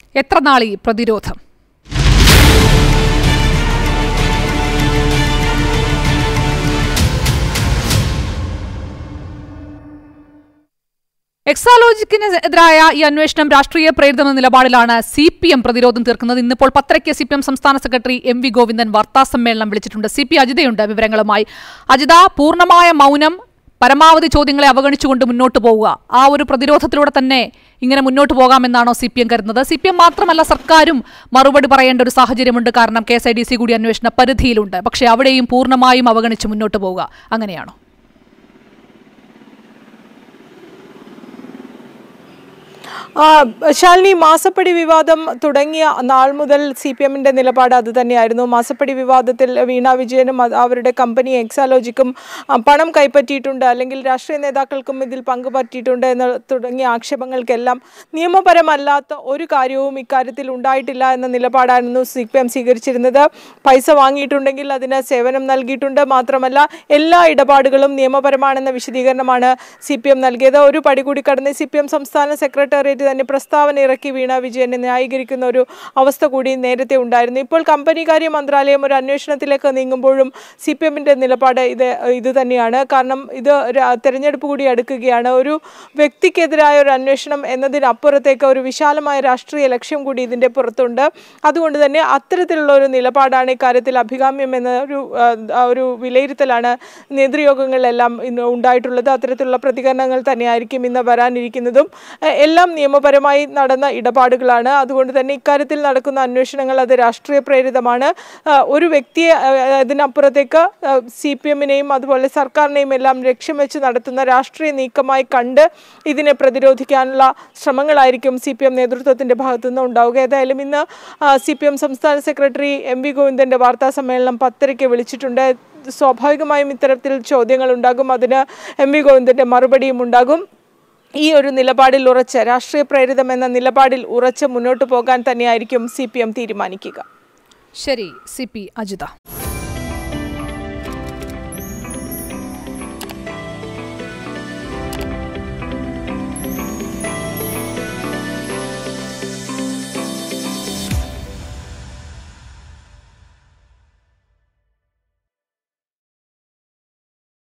എത്ര നാളീ പ്രതിരോധം? എക്സാലോജിക്കിനെതിരായ ഈ അന്വേഷണം രാഷ്ട്രീയ പ്രേരിതമെന്ന നിലപാടിലാണ് CPM പ്രതിരോധം തീർക്കുന്നത്. ഇന്നിപ്പോൾ 10:00 CPM സംസ്ഥാന സെക്രട്ടറി MV ഗോവിന്ദൻ വാർത്താസമ്മേളനം വിളിച്ചിട്ടുണ്ട്. CP അജിതയുണ്ട് വിവരങ്ങളുമായി. അജിത, പൂർണ്ണമായ മൗനം, പരമാവധി ചോദ്യങ്ങളെ അവഗണിച്ചുകൊണ്ട് മുന്നോട്ട് പോവുക, ആ ഒരു പ്രതിരോധത്തിലൂടെ തന്നെ ഇങ്ങനെ മുന്നോട്ട് പോകാമെന്നാണോ CPM കരുതുന്നത്? CPM മാത്രമല്ല, സർക്കാരും മറുപടി പറയേണ്ട ഒരു സാഹചര്യമുണ്ട്. കാരണം KSIDC കൂടി അന്വേഷണ പരിധിയിലുണ്ട്. പക്ഷേ അവിടെയും പൂർണ്ണമായും അവഗണിച്ച് മുന്നോട്ട് പോവുക, അങ്ങനെയാണോ? ശാലിനി, മാസപ്പടി വിവാദം തുടങ്ങിയ നാൾ മുതൽ CPMന്റെ നിലപാട് അത് തന്നെയായിരുന്നു. മാസപ്പടി വിവാദത്തിൽ വീണ വിജയനും അവരുടെ കമ്പനി എക്സാലോജിക്കും പണം കൈപ്പറ്റിയിട്ടുണ്ട്, അല്ലെങ്കിൽ രാഷ്ട്രീയ നേതാക്കൾക്കും ഇതിൽ പങ്കുപറ്റിയിട്ടുണ്ട് എന്ന് തുടങ്ങിയ ആക്ഷേപങ്ങൾക്കെല്ലാം നിയമപരമല്ലാത്ത ഒരു കാര്യവും ഇക്കാര്യത്തിൽ ഉണ്ടായിട്ടില്ല എന്ന നിലപാടായിരുന്നു CPM സ്വീകരിച്ചിരുന്നത്. പൈസ വാങ്ങിയിട്ടുണ്ടെങ്കിൽ അതിന് സേവനം നൽകിയിട്ടുണ്ട്, മാത്രമല്ല എല്ലാ ഇടപാടുകളും നിയമപരമാണെന്ന വിശദീകരണമാണ് CPM നൽകിയത്. ഒരു പടി കൂടി കടന്ന് CPM സംസ്ഥാന സെക്രട്ടേറിയറ്റ് തന്നെ പ്രസ്താവന ഇറക്കി വീണ വിജയനെ ന്യായീകരിക്കുന്ന ഒരു അവസ്ഥ കൂടി നേരത്തെ ഉണ്ടായിരുന്നു. ഇപ്പോൾ കമ്പനികാര്യ മന്ത്രാലയം ഒരു അന്വേഷണത്തിലേക്ക് നീങ്ങുമ്പോഴും CPMന്റെ നിലപാട് ഇത് തന്നെയാണ്. കാരണം ഇത് തെരഞ്ഞെടുപ്പ് കൂടി അടുക്കുകയാണ്. ഒരു വ്യക്തിക്കെതിരായ ഒരു അന്വേഷണം എന്നതിനപ്പുറത്തേക്ക് ഒരു വിശാലമായ രാഷ്ട്രീയ ലക്ഷ്യം കൂടി ഇതിൻ്റെ പുറത്തുണ്ട്. അതുകൊണ്ട് തന്നെ അത്തരത്തിലുള്ള ഒരു നിലപാടാണ് ഇക്കാര്യത്തിൽ അഭികാമ്യം എന്ന ഒരു വിലയിരുത്തലാണ് നേതൃയോഗങ്ങളിലെല്ലാം ഇന്ന് ഉണ്ടായിട്ടുള്ളത്. അത്തരത്തിലുള്ള പ്രതികരണങ്ങൾ തന്നെയായിരിക്കും ഇന്ന് വരാനിരിക്കുന്നതും. എല്ലാം നിയമപരമായി നടന്ന ഇടപാടുകളാണ്. അതുകൊണ്ട് തന്നെ ഇക്കാര്യത്തിൽ നടക്കുന്ന അന്വേഷണങ്ങൾ അത് രാഷ്ട്രീയ പ്രേരിതമാണ്. ഒരു വ്യക്തിയെ ഇതിനപ്പുറത്തേക്ക് CPMനെയും അതുപോലെ സർക്കാരിനെയും എല്ലാം ലക്ഷ്യം വെച്ച് നടത്തുന്ന രാഷ്ട്രീയ നീക്കമായി കണ്ട് ഇതിനെ പ്രതിരോധിക്കാനുള്ള ശ്രമങ്ങളായിരിക്കും CPM നേതൃത്വത്തിൻ്റെ ഭാഗത്തുനിന്ന് ഉണ്ടാവുക. ഏതായാലും ഇന്ന് CPM സംസ്ഥാന സെക്രട്ടറി MV ഗോവിന്ദൻ്റെ വാർത്താ സമ്മേളനം 10:00 വിളിച്ചിട്ടുണ്ട്. സ്വാഭാവികമായും ഇത്തരത്തിൽ ചോദ്യങ്ങൾ ഉണ്ടാകും, അതിന് MV ഗോവിന്ദൻ്റെ മറുപടിയും ഉണ്ടാകും. ഈ ഒരു നിലപാടിൽ ഉറച്ച്, രാഷ്ട്രീയ പ്രേരിതം എന്ന നിലപാടിൽ ഉറച്ച് മുന്നോട്ട് പോകാൻ തന്നെയായിരിക്കും CPM തീരുമാനിക്കുക. ശരി, CP അജിത.